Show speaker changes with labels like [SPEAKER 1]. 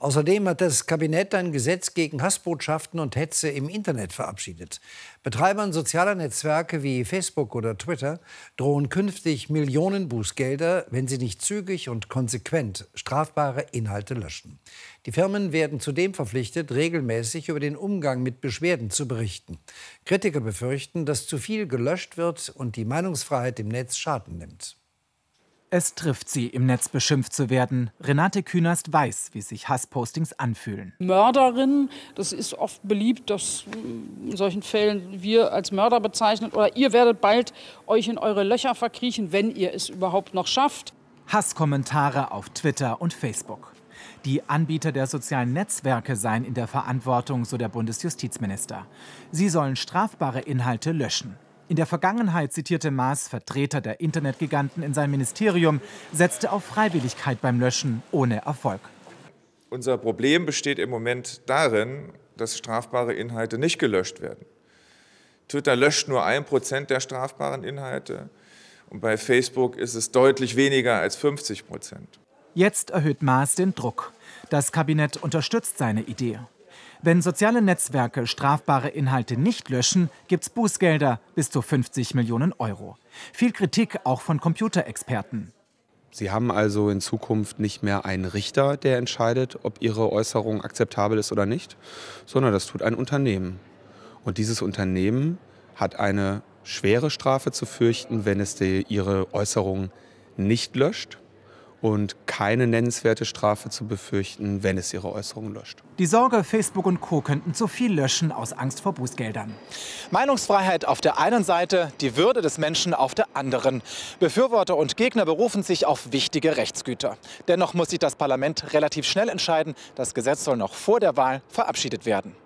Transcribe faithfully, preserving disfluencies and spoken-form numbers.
[SPEAKER 1] Außerdem hat das Kabinett ein Gesetz gegen Hassbotschaften und Hetze im Internet verabschiedet. Betreibern sozialer Netzwerke wie Facebook oder Twitter drohen künftig Millionen Bußgelder, wenn sie nicht zügig und konsequent strafbare Inhalte löschen. Die Firmen werden zudem verpflichtet, regelmäßig über den Umgang mit Beschwerden zu berichten. Kritiker befürchten, dass zu viel gelöscht wird und die Meinungsfreiheit im Netz Schaden nimmt.
[SPEAKER 2] Es trifft sie, im Netz beschimpft zu werden. Renate Künast weiß, wie sich Hasspostings anfühlen.
[SPEAKER 3] Mörderin, das ist oft beliebt, dass in solchen Fällen wir als Mörder bezeichnet. Oder ihr werdet bald euch in eure Löcher verkriechen, wenn ihr es überhaupt noch schafft.
[SPEAKER 2] Hasskommentare auf Twitter und Facebook. Die Anbieter der sozialen Netzwerke seien in der Verantwortung, so der Bundesjustizminister. Sie sollen strafbare Inhalte löschen. In der Vergangenheit zitierte Maas Vertreter der Internetgiganten in seinem Ministerium, setzte auf Freiwilligkeit beim Löschen ohne Erfolg.
[SPEAKER 4] Unser Problem besteht im Moment darin, dass strafbare Inhalte nicht gelöscht werden. Twitter löscht nur ein Prozent der strafbaren Inhalte und bei Facebook ist es deutlich weniger als fünfzig Prozent.
[SPEAKER 2] Jetzt erhöht Maas den Druck. Das Kabinett unterstützt seine Idee. Wenn soziale Netzwerke strafbare Inhalte nicht löschen, gibt es Bußgelder bis zu fünfzig Millionen Euro. Viel Kritik auch von Computerexperten.
[SPEAKER 5] Sie haben also in Zukunft nicht mehr einen Richter, der entscheidet, ob Ihre Äußerung akzeptabel ist oder nicht, sondern das tut ein Unternehmen. Und dieses Unternehmen hat eine schwere Strafe zu fürchten, wenn es die, Ihre Äußerung nicht löscht. Und keine nennenswerte Strafe zu befürchten, wenn es ihre Äußerungen löscht.
[SPEAKER 2] Die Sorge, Facebook und Co. könnten zu viel löschen aus Angst vor Bußgeldern.
[SPEAKER 6] Meinungsfreiheit auf der einen Seite, die Würde des Menschen auf der anderen. Befürworter und Gegner berufen sich auf wichtige Rechtsgüter. Dennoch muss sich das Parlament relativ schnell entscheiden. Das Gesetz soll noch vor der Wahl verabschiedet werden.